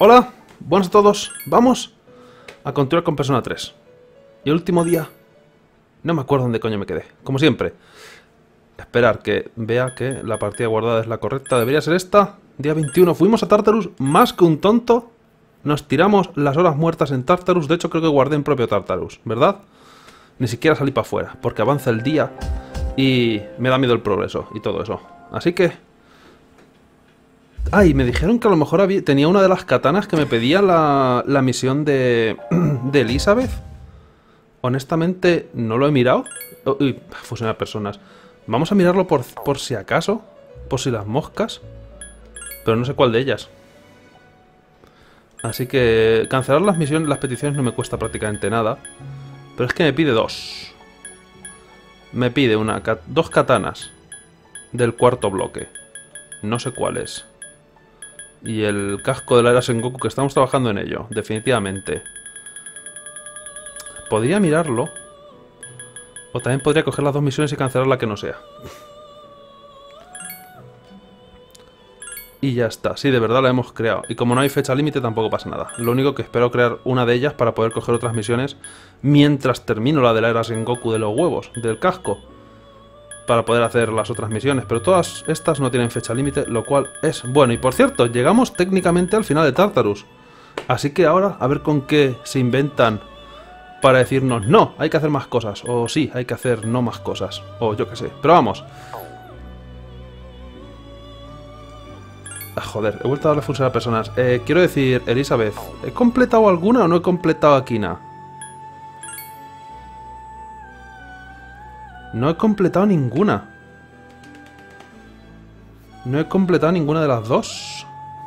Hola, buenas a todos. Vamos a continuar con Persona 3. Y el último día, no me acuerdo dónde coño me quedé. Como siempre, esperar que vea que la partida guardada es la correcta. Debería ser esta. Día 21. Fuimos a Tartarus más que un tonto. Nos tiramos las horas muertas en Tartarus. De hecho, creo que guardé en propio Tartarus, ¿verdad? Ni siquiera salí para afuera, porque avanza el día y me da miedo el progreso y todo eso. Así que... Ay, me dijeron que a lo mejor tenía una de las katanas que me pedía la misión de Elizabeth. Honestamente, no lo he mirado. Uy, fusionar personas. Vamos a mirarlo por si acaso. Por si las moscas. Pero no sé cuál de ellas. Así que cancelar las misiones, las peticiones no me cuesta prácticamente nada. Pero es que me pide dos. Me pide dos katanas del cuarto bloque. No sé cuál es. Y el casco de la era Sengoku, que estamos trabajando en ello, definitivamente. Podría mirarlo. O también podría coger las dos misiones y cancelar la que no sea. Y ya está. Sí, de verdad la hemos creado. Y como no hay fecha límite tampoco pasa nada. Lo único que espero crear una de ellas para poder coger otras misiones mientras termino la de la era Sengoku de los huevos, del casco. Para poder hacer las otras misiones, pero todas estas no tienen fecha límite, lo cual es bueno. Y por cierto, llegamos técnicamente al final de Tartarus. Así que ahora a ver con qué se inventan para decirnos no, hay que hacer más cosas, o sí, hay que hacer no más cosas, o yo qué sé. Pero vamos. Joder, he vuelto a darle fusión a personas. Quiero decir, Elizabeth, ¿he completado alguna o no he completado Akina? No he completado ninguna. No he completado ninguna de las dos.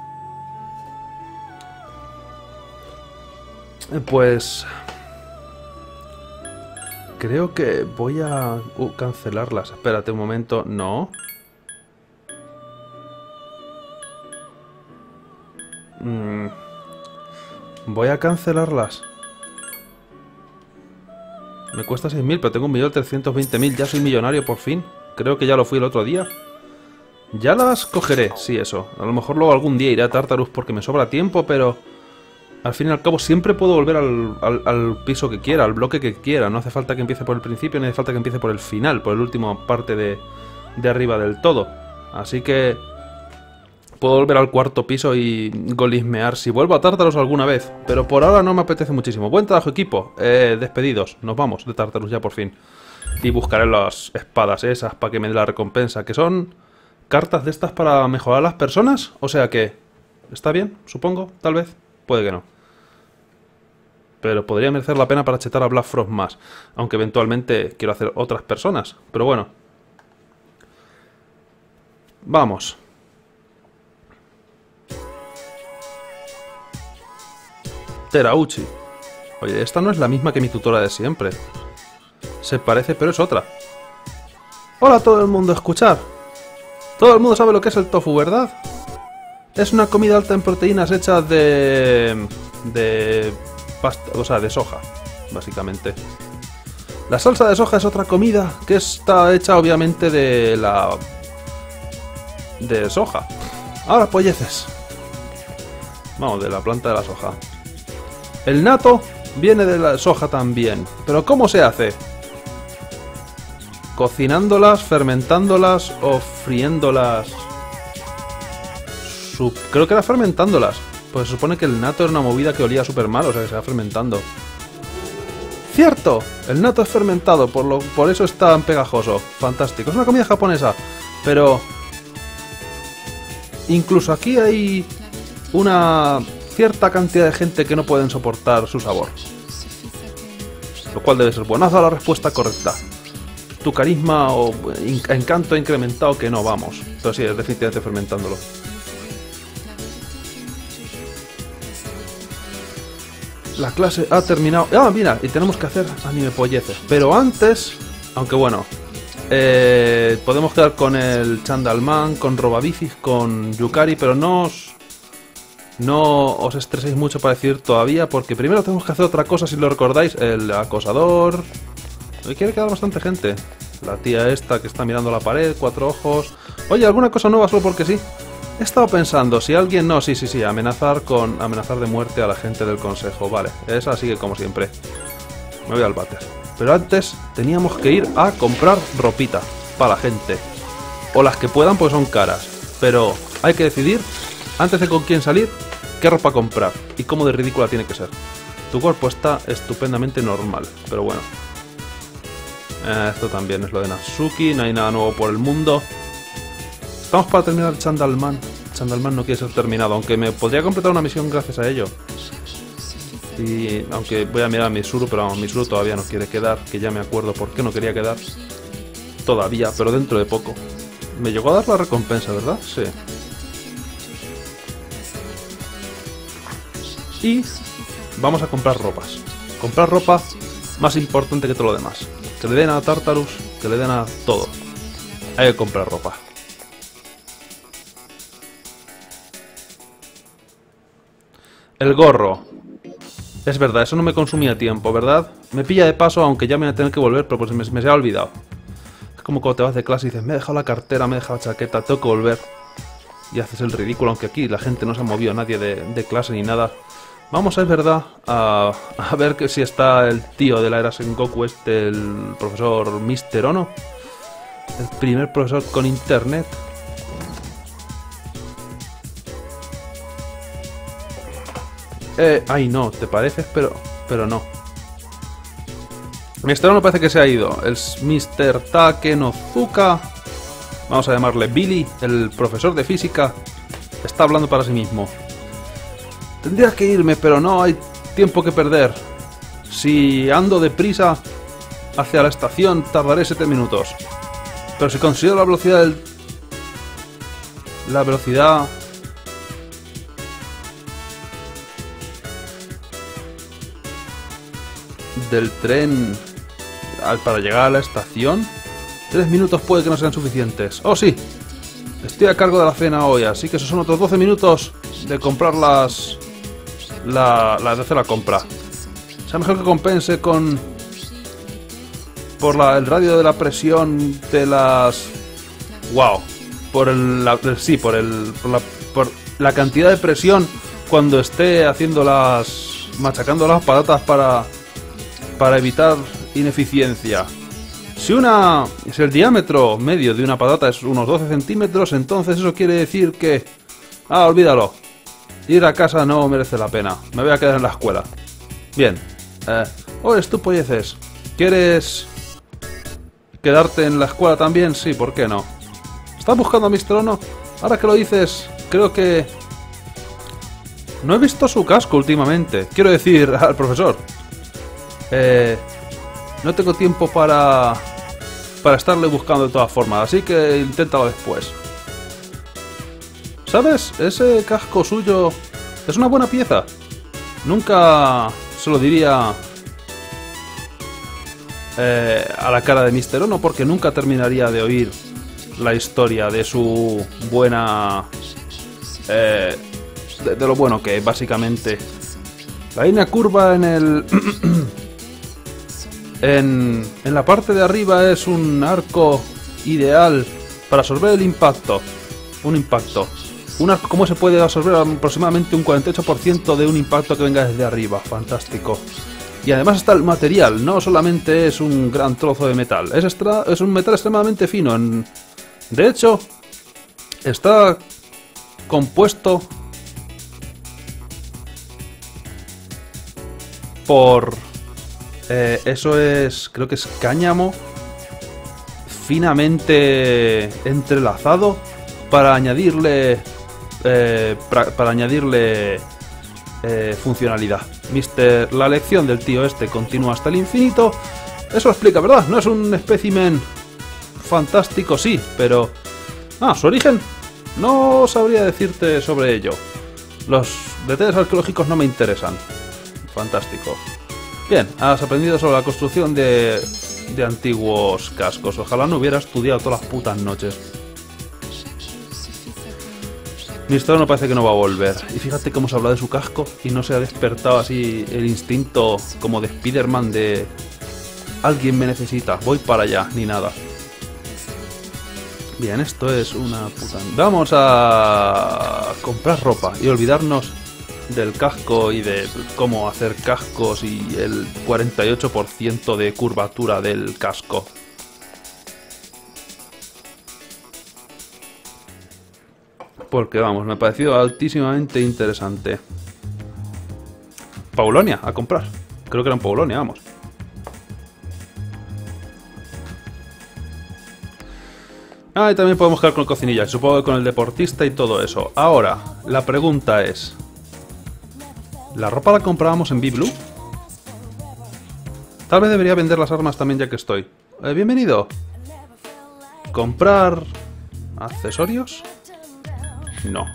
Pues... creo que voy a cancelarlas. Espérate un momento. No. Voy a cancelarlas. Me cuesta 6.000, pero tengo 1.320.000. Ya soy millonario por fin. Creo que ya lo fui el otro día. Ya las cogeré, sí, eso. A lo mejor luego algún día iré a Tartarus porque me sobra tiempo, pero... al fin y al cabo siempre puedo volver al piso que quiera, al bloque que quiera. No hace falta que empiece por el principio, ni hace falta que empiece por el final, por el último parte de arriba del todo. Así que... puedo volver al cuarto piso y golismear si vuelvo a Tartarus alguna vez. Pero por ahora no me apetece muchísimo. Buen trabajo, equipo. Despedidos. Nos vamos de Tartarus ya por fin. Y buscaré las espadas esas para que me dé la recompensa. Que son cartas de estas para mejorar a las personas. O sea que... ¿está bien? Supongo. Tal vez. Puede que no. Pero podría merecer la pena para chetar a Black Frost más. Aunque eventualmente quiero hacer otras personas. Pero bueno. Vamos. Terauchi. Oye, esta no es la misma que mi tutora de siempre. Se parece, pero es otra. Hola a todo el mundo, escuchar. Todo el mundo sabe lo que es el tofu, ¿verdad? Es una comida alta en proteínas hecha de pasta, o sea, de soja, básicamente. La salsa de soja es otra comida que está hecha obviamente de soja. Ahora, polleces. Vamos, de la planta de la soja. El natto viene de la soja también. ¿Pero cómo se hace? ¿Cocinándolas, fermentándolas o friéndolas? Creo que era fermentándolas. Pues se supone que el natto era una movida que olía súper mal, o sea que se va fermentando. ¡Cierto! El natto es fermentado, por eso es tan pegajoso. Fantástico. Es una comida japonesa. Pero... incluso aquí hay una... cierta cantidad de gente que no pueden soportar su sabor. Lo cual debe ser bueno. Has dado la respuesta correcta. Tu carisma o encanto ha incrementado que no, vamos. Pero sí, es definitivamente fermentándolo. La clase ha terminado. ¡Ah, mira! Y tenemos que hacer anime polleces. Pero antes... aunque bueno... podemos quedar con el Chandalman, con Robabicis, con Yukari, pero no os estreséis mucho para decir todavía, porque primero tenemos que hacer otra cosa, si lo recordáis. El acosador... hoy quiere quedar bastante gente. La tía esta que está mirando la pared, 4 ojos... oye, alguna cosa nueva solo porque sí. He estado pensando, si alguien... No, sí, amenazar de muerte a la gente del consejo. Vale, esa sigue como siempre. Me voy al váter. Pero antes teníamos que ir a comprar ropita para la gente. O las que puedan, pues son caras. Pero hay que decidir, antes de con quién salir, qué ropa comprar y cómo de ridícula tiene que ser. Tu cuerpo está estupendamente normal, pero bueno. Esto también es lo de Natsuki, no hay nada nuevo por el mundo. Estamos para terminar Chandalman. Chandalman no quiere ser terminado, aunque me podría completar una misión gracias a ello. Y aunque voy a mirar a Misuru, pero vamos, Misuru todavía no quiere quedar, que ya me acuerdo por qué no quería quedar. Todavía, pero dentro de poco. Me llegó a dar la recompensa, ¿verdad? Sí. Y vamos a comprar ropas. Comprar ropa más importante que todo lo demás. Que le den a Tartarus, que le den a todo. Hay que comprar ropa. El gorro. Es verdad, eso no me consumía tiempo, ¿verdad? Me pilla de paso, aunque ya me voy a tener que volver, pero pues me se ha olvidado. Es como cuando te vas de clase y dices, me he dejado la cartera, me he dejado la chaqueta, tengo que volver. Y haces el ridículo, aunque aquí la gente no se ha movido, nadie de clase ni nada. Vamos, es verdad, a ver que si está el tío de la era Sengoku el profesor Mr. Ono. El primer profesor con internet. Ay no, te pareces, pero no. Mr. Ono parece que se ha ido. El Mr. Takenozuka, vamos a llamarle Billy, el profesor de física, está hablando para sí mismo. Tendría que irme, pero no hay tiempo que perder. Si ando deprisa hacia la estación, tardaré 7 minutos. Pero si considero la velocidad del tren para llegar a la estación, 3 minutos puede que no sean suficientes. ¡Oh, sí! Estoy a cargo de la cena hoy, así que esos son otros 12 minutos de comprar de hacer la compra. Sea mejor que compense por el radio de la presión de las... ¡Wow! Por la cantidad de presión cuando esté haciendo machacando las patatas para evitar ineficiencia. Si el diámetro medio de una patata es unos 12 centímetros, entonces eso quiere decir que... Ah, olvídalo. Ir a casa no merece la pena. Me voy a quedar en la escuela. Bien. Eres tú, polleces. ¿Quieres quedarte en la escuela también? Sí, ¿por qué no? ¿Estás buscando a Mr. Ono? Ahora que lo dices, creo que... No he visto su casco últimamente. Quiero decir, al profesor. No tengo tiempo para estarle buscando de todas formas, así que inténtalo después. ¿Sabes? Ese casco suyo es una buena pieza. Nunca se lo diría a la cara de Mr. Ono, porque nunca terminaría de oír la historia de su buena... de lo bueno que es, básicamente. La línea curva en el... en la parte de arriba es un arco ideal para absorber el impacto. Un impacto. Un arco como se puede absorber aproximadamente un 48% de un impacto que venga desde arriba. Fantástico. Y además está el material. No solamente es un gran trozo de metal. Es un metal extremadamente fino. De hecho, está compuesto por... eso es... creo que es cáñamo finamente entrelazado para añadirle funcionalidad. La lección del tío este continúa hasta el infinito. Eso lo explica, ¿verdad? No es un espécimen fantástico, sí, pero... su origen no sabría decirte sobre ello. Los detalles arqueológicos no me interesan. Fantástico. Bien, has aprendido sobre la construcción de antiguos cascos. Ojalá no hubiera estudiado todas las putas noches. Mr. Ono parece que no va a volver. Y fíjate cómo se habla de su casco y no se ha despertado así el instinto como de Spider-Man de... Alguien me necesita, voy para allá, ni nada. Bien, esto es una puta... Vamos a comprar ropa y olvidarnos del casco y de cómo hacer cascos y el 48% de curvatura del casco. Porque vamos, me ha parecido altísimamente interesante. Paulonia, a comprar. Creo que era en Paulonia, vamos. Ah, y también podemos quedar con el cocinilla, supongo que con el deportista y todo eso. Ahora, la pregunta es... ¿La ropa la comprábamos en B-Blue? Tal vez debería vender las armas también ya que estoy. Bienvenido. ¿Comprar accesorios? No.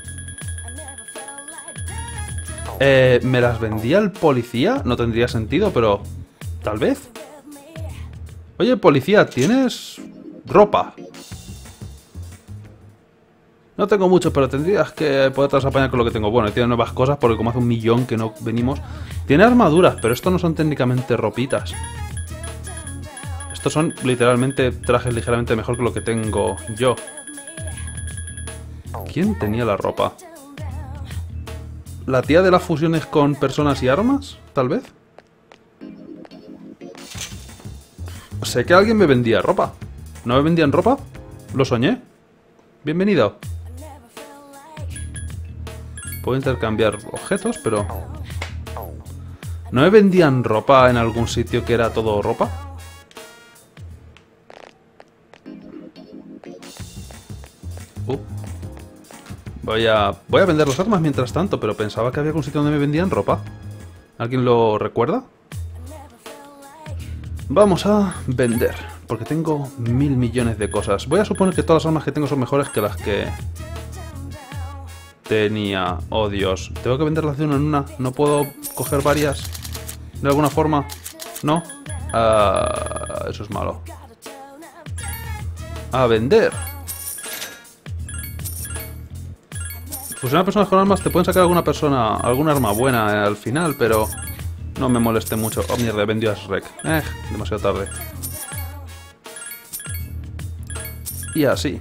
¿Me las vendía el policía? No tendría sentido, pero... ¿Tal vez? Oye, policía, ¿tienes ropa? No tengo mucho, pero tendrías que poder apañar con lo que tengo. Bueno, tiene nuevas cosas porque como hace 1.000.000 que no venimos... Tiene armaduras, pero estos no son técnicamente ropitas. Estos son literalmente trajes ligeramente mejor que lo que tengo yo. ¿Quién tenía la ropa? ¿La tía de las fusiones con personas y armas? ¿Tal vez? Sé que alguien me vendía ropa. ¿No me vendían ropa? ¿Lo soñé? Bienvenido. Puedo intercambiar objetos, pero... ¿No me vendían ropa en algún sitio que era todo ropa? Voy a vender las armas mientras tanto, pero pensaba que había algún sitio donde me vendían ropa. ¿Alguien lo recuerda? Vamos a vender, porque tengo 1.000.000.000 de cosas. Voy a suponer que todas las armas que tengo son mejores que las que... tenía. Oh, Dios. Tengo que venderlas de una en una. ¿No puedo coger varias? ¿De alguna forma? ¿No? Eso es malo. A vender. Fusionar personas con armas te pueden sacar alguna arma buena al final, pero no me moleste mucho. Oh, mierda, he vendido a Shrek. Demasiado tarde. Y así.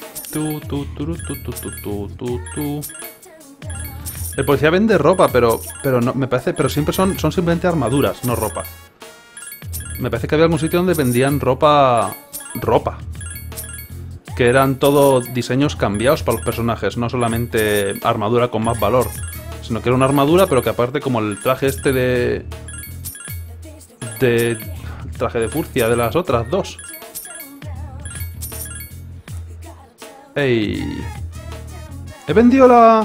El policía vende ropa, pero no, me parece, pero siempre son simplemente armaduras, no ropa. Me parece que había algún sitio donde vendían ropa, que eran todo diseños cambiados para los personajes, no solamente armadura con más valor, sino que era una armadura, pero que aparte como el traje este de traje de furcia de las otras dos. ¡Ey! ¿He vendido la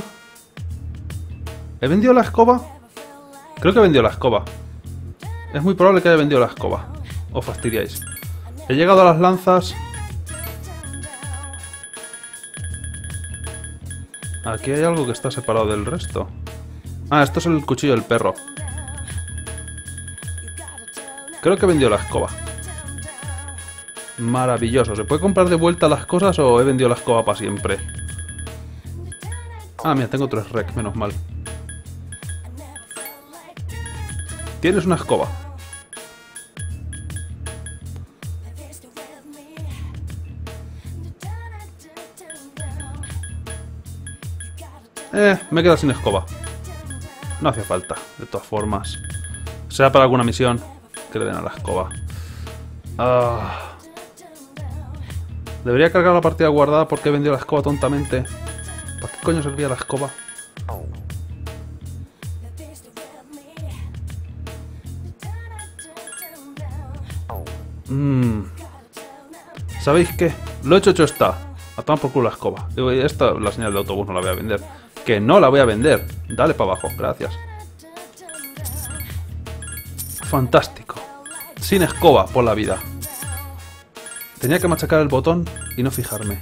escoba? Creo que he vendido la escoba. Es muy probable que haya vendido la escoba. Os fastidiáis. He llegado a las lanzas. Aquí hay algo que está separado del resto. Ah, esto es el cuchillo del perro. Creo que he vendido la escoba. Maravilloso. ¿Se puede comprar de vuelta las cosas o he vendido la escoba para siempre? Ah, mira, tengo 3 rec, menos mal. Tienes una escoba. Me he quedado sin escoba. No hace falta, de todas formas. Sea para alguna misión, que le den a la escoba. Debería cargar la partida guardada porque he vendido la escoba tontamente. ¿Para qué coño servía la escoba? ¿Sabéis qué? Lo hecho está. A tomar por culo la escoba. Digo, esta, la señal de autobús no la voy a vender. Que no la voy a vender. Dale para abajo, gracias. Fantástico. Sin escoba por la vida. Tenía que machacar el botón y no fijarme.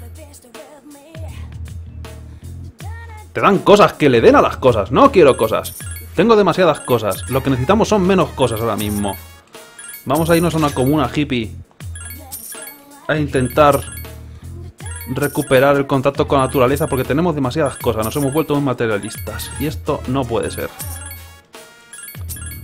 Te dan cosas, que le den a las cosas. No quiero cosas. Tengo demasiadas cosas. Lo que necesitamos son menos cosas ahora mismo. Vamos a irnos a una comuna hippie a intentar recuperar el contacto con la naturaleza porque tenemos demasiadas cosas. Nos hemos vuelto muy materialistas. Y esto no puede ser.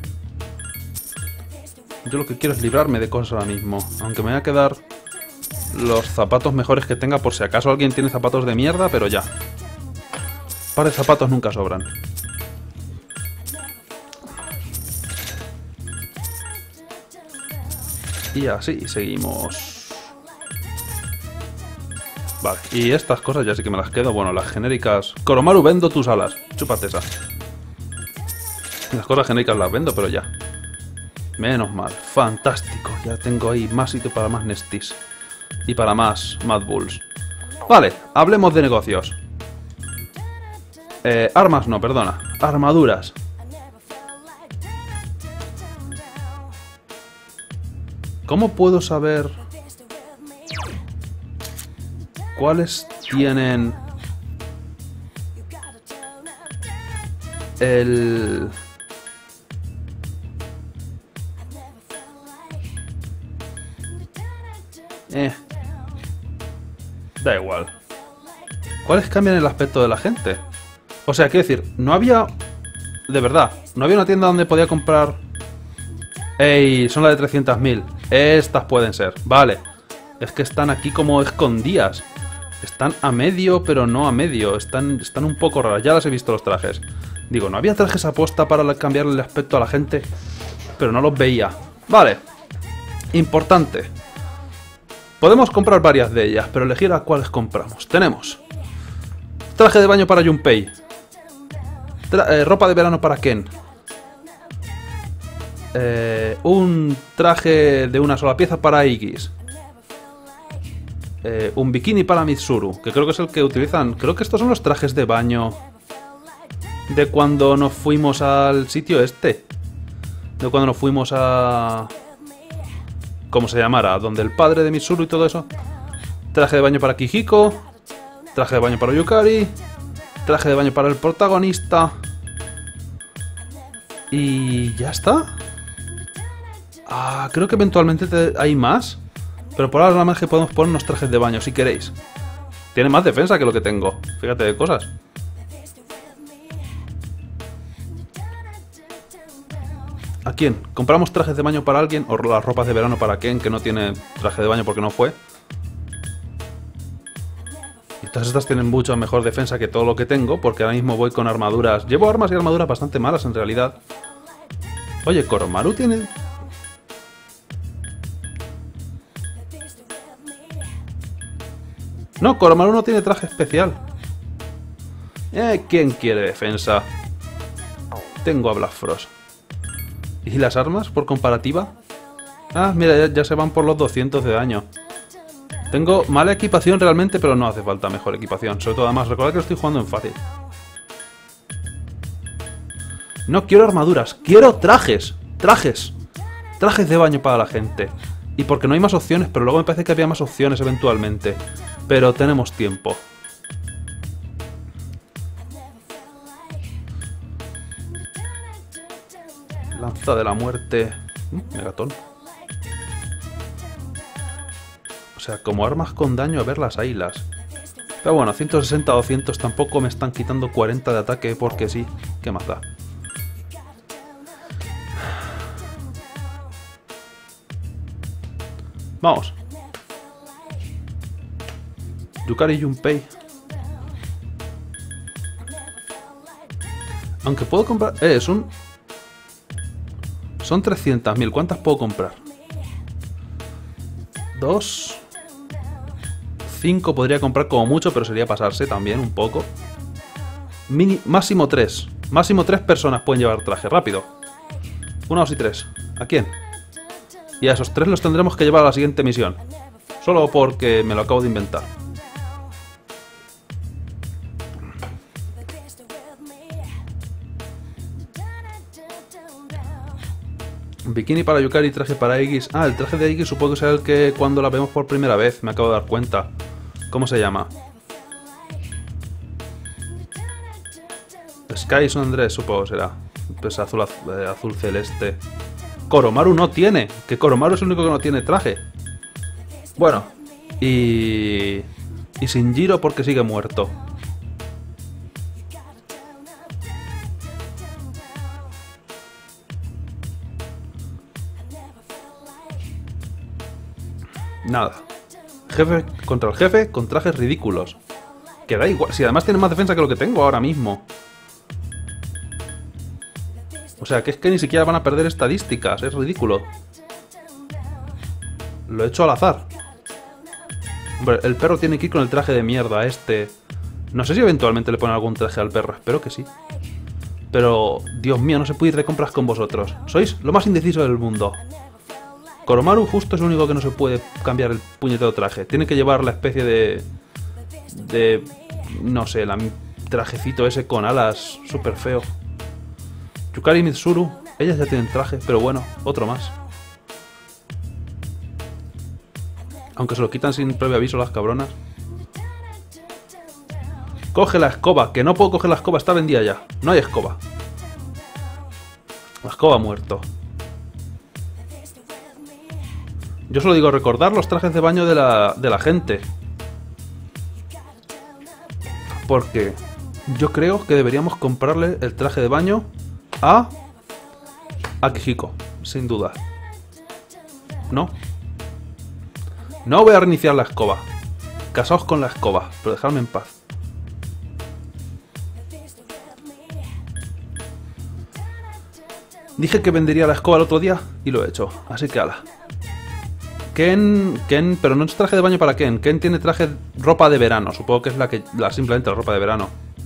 Yo lo que quiero es librarme de cosas ahora mismo. Aunque me voy a quedar los zapatos mejores que tenga por si acaso alguien tiene zapatos de mierda, pero ya. Par de zapatos nunca sobran. Y así seguimos. Vale, y estas cosas ya sí que me las quedo. Bueno, las genéricas... Koromaru, vendo tus alas. Chúpate esa. Las cosas genéricas las vendo, pero ya. Menos mal. Fantástico. Ya tengo ahí más sitio para más Nestis. Y para más Mad Bulls. Vale, hablemos de negocios. Armas no, perdona. Armaduras. ¿Cómo puedo saber cuáles tienen el... Da igual. ¿Cuáles cambian el aspecto de la gente? O sea, quiero decir, no había... De verdad, no había una tienda donde podía comprar... ¡Ey! Son las de 300.000. Estas pueden ser. Vale. Es que están aquí como escondidas. Están a medio, pero no a medio. Están un poco raras. Ya las he visto los trajes. Digo, no había trajes aposta para cambiarle el aspecto a la gente, pero no los veía. Vale. Importante. Podemos comprar varias de ellas, pero elegir a cuáles compramos. Tenemos traje de baño para Junpei. Ropa de verano para Ken. Un traje de una sola pieza para Aegis. Un bikini para Mitsuru, que creo que es el que utilizan. Creo que estos son los trajes de baño de cuando nos fuimos al sitio este. De cuando nos fuimos a... ¿Cómo se llamara? Donde el padre de Mitsuru y todo eso. Traje de baño para Kihiko. Traje de baño para Yukari. Traje de baño para el protagonista. Y ya está. Ah, creo que eventualmente hay más. Pero por ahora nada más que podemos poner unos trajes de baño, si queréis. Tiene más defensa que lo que tengo. Fíjate de cosas. ¿A quién? ¿Compramos trajes de baño para alguien? ¿O las ropas de verano para Ken, que no tiene traje de baño porque no fue? Y todas estas tienen mucho mejor defensa que todo lo que tengo, porque ahora mismo voy con armaduras. Llevo armas y armaduras bastante malas en realidad. Oye, Koromaru tiene... No, Koromaru no tiene traje especial. ¿Quién quiere defensa? Tengo a Black Frost. ¿Y las armas, por comparativa? Ah, mira, ya se van por los 200 de daño. Tengo mala equipación realmente, pero no hace falta mejor equipación. Sobre todo, además, recordad que estoy jugando en fácil. No quiero armaduras, quiero trajes. Trajes. Trajes de baño para la gente. Y porque no hay más opciones, pero luego me parece que había más opciones eventualmente. Pero tenemos tiempo. Lanza de la muerte. Megatón. O sea, como armas con daño, a ver las ailas. Pero bueno, 160 200 tampoco me están quitando 40 de ataque porque sí. ¿Qué más da? Vamos. Yukari y Junpei. Aunque puedo comprar... son 300.000. ¿Cuántas puedo comprar? 2. 5 podría comprar como mucho, pero sería pasarse también un poco. Máximo 3. Máximo 3 personas pueden llevar traje. Rápido. 1, 2 y 3. ¿A quién? Y a esos 3 los tendremos que llevar a la siguiente misión. Solo porque me lo acabo de inventar. Bikini para Yukari, traje para Aegis. Ah, el traje de Aegis supongo que será el que cuando la vemos por primera vez. Me acabo de dar cuenta. ¿Cómo se llama? Sky San Andrés, supongo será. Pues azul, azul celeste. Koromaru no tiene. Que Koromaru es el único que no tiene traje. Bueno. Y Shinjiro porque sigue muerto. Nada. el jefe con trajes ridículos. Que da igual, si además tiene más defensa que lo que tengo ahora mismo. O sea, que es que ni siquiera van a perder estadísticas, es ridículo. Lo he hecho al azar. Hombre, el perro tiene que ir con el traje de mierda este. No sé si eventualmente le ponen algún traje al perro, espero que sí. Pero, Dios mío, no se puede ir de compras con vosotros. Sois lo más indeciso del mundo. Koromaru justo es el único que no se puede cambiar el puñetero traje. Tiene que llevar la especie de... no sé, el trajecito ese con alas súper feo. Yukari y Mitsuru, ellas ya tienen traje, pero bueno, otro más. Aunque se lo quitan sin previo aviso las cabronas. Coge la escoba, que no puedo coger la escoba, está vendida ya. No hay escoba. La escoba ha muerto. Yo solo digo recordar los trajes de baño de la gente. Porque yo creo que deberíamos comprarle el traje de baño a Akihiko, sin duda. ¿No? No voy a reiniciar la escoba. Casaos con la escoba, pero dejadme en paz. Dije que vendería la escoba el otro día y lo he hecho, así que ala. Ken, pero no es traje de baño para Ken. Ken tiene traje ropa de verano, supongo que es simplemente la ropa de verano.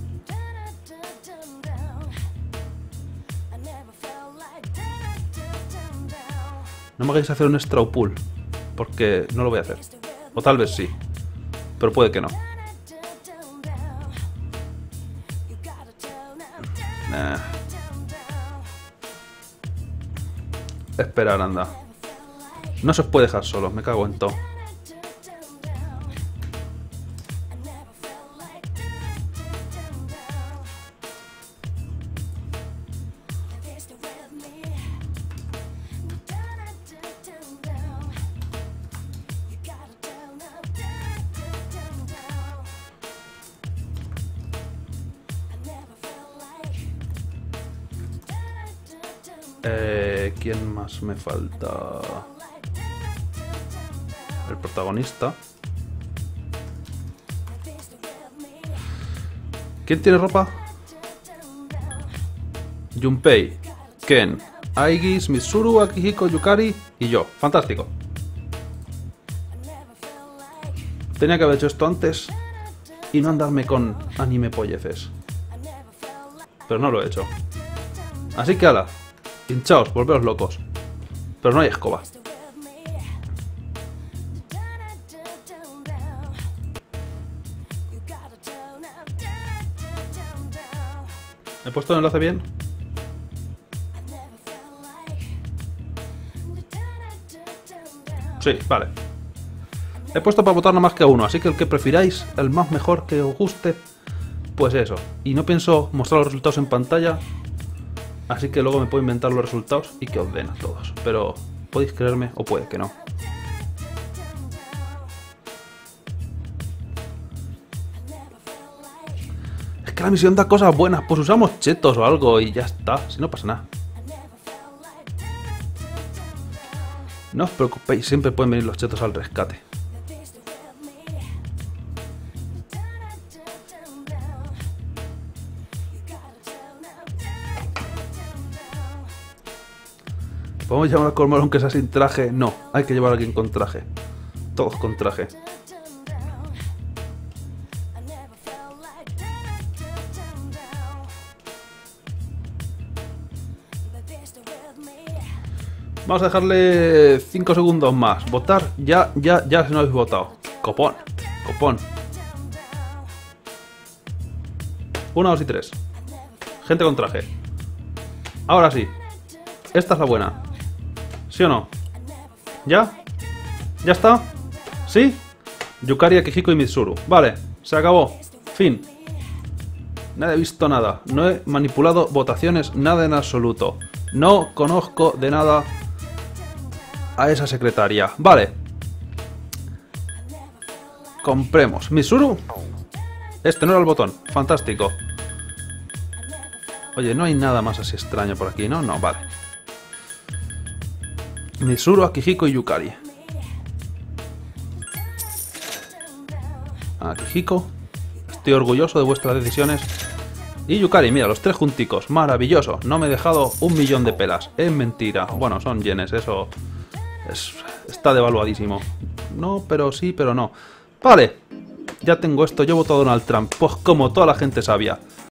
No me hagáis hacer un straw pull, porque no lo voy a hacer. O tal vez sí, pero puede que no. Esperar, anda. No se os puede dejar solos, me cago en todo. ¿Quién más me falta? El protagonista. ¿Quién tiene ropa? Junpei, Ken, Aigis, Mitsuru, Akihiko, Yukari y yo. Fantástico. Tenía que haber hecho esto antes y no andarme con anime polleces. Pero no lo he hecho. Así que ala, hinchaos, volveos locos. Pero no hay escoba. ¿He puesto el enlace bien? Sí, vale. He puesto para votar nada más que a uno, así que el que prefiráis, el más mejor que os guste, pues eso. Y no pienso mostrar los resultados en pantalla, así que luego me puedo inventar los resultados y que os den a todos. Pero podéis creerme o puede que no. Es que la misión da cosas buenas, pues usamos chetos o algo y ya está, si no pasa nada. No os preocupéis, siempre pueden venir los chetos al rescate. ¿Podemos llamar a Koromaru aunque sea sin traje? No, hay que llevar a alguien con traje. Todos con traje. Vamos a dejarle 5 segundos más. Votar, ya si no habéis votado. Copón, copón. 1, 2 y 3. Gente con traje. Ahora sí. Esta es la buena. ¿Sí o no? ¿Ya? ¿Ya está? ¿Sí? Yukari, Akihiko y Mitsuru. Vale, se acabó. Fin. No he visto nada. No he manipulado votaciones, nada en absoluto. No conozco de nada a esa secretaria. Vale. Compremos. Mitsuru. Este no era el botón. Fantástico. Oye, no hay nada más así extraño por aquí, ¿no? No, vale. Mitsuru, Akihiko y Yukari. Akihiko. Estoy orgulloso de vuestras decisiones. Y Yukari, mira, los 3 junticos. Maravilloso. No me he dejado 1.000.000 de pelas. Es mentira. Bueno, son yenes, eso... está devaluadísimo. No, pero sí, pero no. Vale. Ya tengo esto, yo he votado a Donald Trump. Pues como toda la gente sabia.